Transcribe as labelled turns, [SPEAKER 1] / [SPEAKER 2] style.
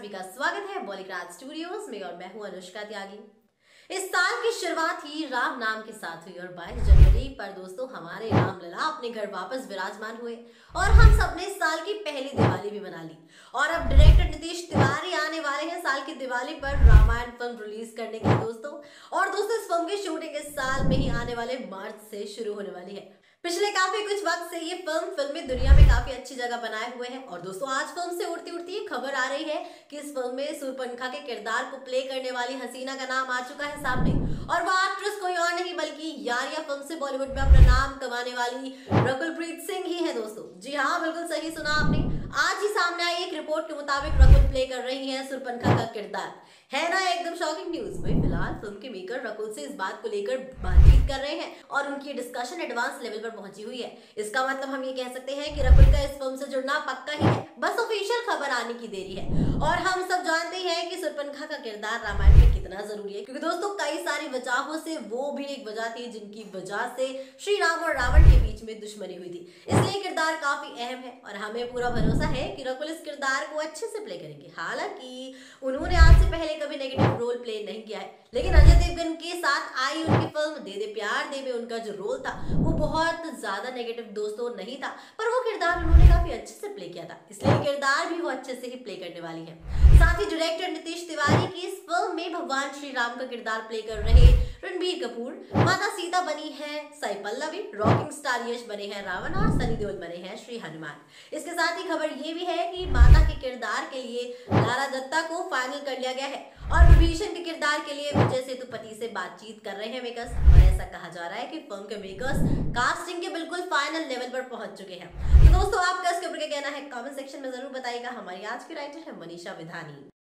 [SPEAKER 1] सभी का स्वागत है बॉलीग्राज स्टूडियोज में और मैं हूं अनुष्का त्यागी। इस साल की शुरुआत ही राम नाम के साथ हुई और 22 जनवरी पर दोस्तों हमारे रामलला अपने घर वापस विराजमान हुए और हम सबने इस साल की पहली दिवाली भी मना ली। और अब डायरेक्टर नीतीश तिवारी आने वाले हैं साल की दिवाली पर रामायण फिल्म रिलीज करने के लिए दोस्तों। और दोस्तों इस फिल्म की शूटिंग इस साल में ही आने वाले मार्च से शुरू होने वाली है। पिछले काफी कुछ वक्त से ये फिल्मी दुनिया में काफी अच्छी जगह बनाए हुए हैं और दोस्तों आज फिल्म से उड़ती उड़ती ये खबर आ रही है कि इस फिल्म में शूर्पणखा के किरदार को प्ले करने वाली हसीना का नाम आ चुका है सामने। और वह एक्ट्रेस कोई और नहीं बल्कि यारिया फिल्म से बॉलीवुड में अपना नाम कमाने वाली रकुलप्रीत सिंह ही है दोस्तों। जी हाँ, बिल्कुल सही सुना आपने। आज ही सामने आई एक रिपोर्ट के मुताबिक रकुल प्ले कर रही है शूर्पणखा का किरदार। है ना एकदम शॉकिंग न्यूज। भाई फिलहाल फिल्म के मेकर रकुल से इस बात को लेकर बातचीत कर रहे हैं और उनकी डिस्कशन एडवांस लेवल पर पहुंची हुई है। इसका मतलब हम ये कह सकते हैं कि रकुल का इस फिल्म से जुड़ना पक्का ही है, बस ऑफिशियल खबर आने की देरी है। और हम सब जानते हैं कि शूर्पणखा का किरदार रामायण में कितना जरूरी है, क्योंकि दोस्तों कई सारी वजहों से वो भी एक वजह थी जिनकी वजह से श्री राम और रावण के बीच में दुश्मनी हुई थी। इसलिए किरदार काफी अहम है और हमें पूरा भरोसा है कि रकुल इस किरदार को अच्छे से प्ले करेंगे। हालांकि उन्होंने आज से पहले कभी नेगेटिव रोल प्ले नहीं किया है, लेकिन अजय देवगन के साथ आई उनकी फिल्म दे दे प्यार दे में उनका जो रोल था वो बहुत ज्यादा नेगेटिव दोस्तों नहीं था, पर वो किरदार उन्होंने काफी अच्छे से प्ले किया था, इसलिए किरदार भी वो अच्छे से ही प्ले करने वाली है। साथ ही डायरेक्टर नीतीश तिवारी की इस फिल्म में भगवान श्री राम का किरदार प्ले कर रहे रणबीर कपूर, माता सीता बनी है साई पल्लवी, रॉकिंग स्टार यश बने हैं रावण और सनी देओल बने हैं श्री हनुमान। इसके साथ ही खबर ये भी है कि माता के किरदार के लिए लारा दत्ता को फाइनल कर लिया गया है और विभीषण के किरदार के लिए विजय सेतुपति से बातचीत कर रहे हैं मेकर्स। और ऐसा कहा जा रहा है कि फिल्म के मेकर्स कास्टिंग के बिल्कुल फाइनल लेवल पर पहुंच चुके हैं। तो दोस्तों आपका इसके ऊपर क्या कहना है कमेंट सेक्शन में जरूर बताइएगा। हमारी आज की राइटर है मनीषा विधानी।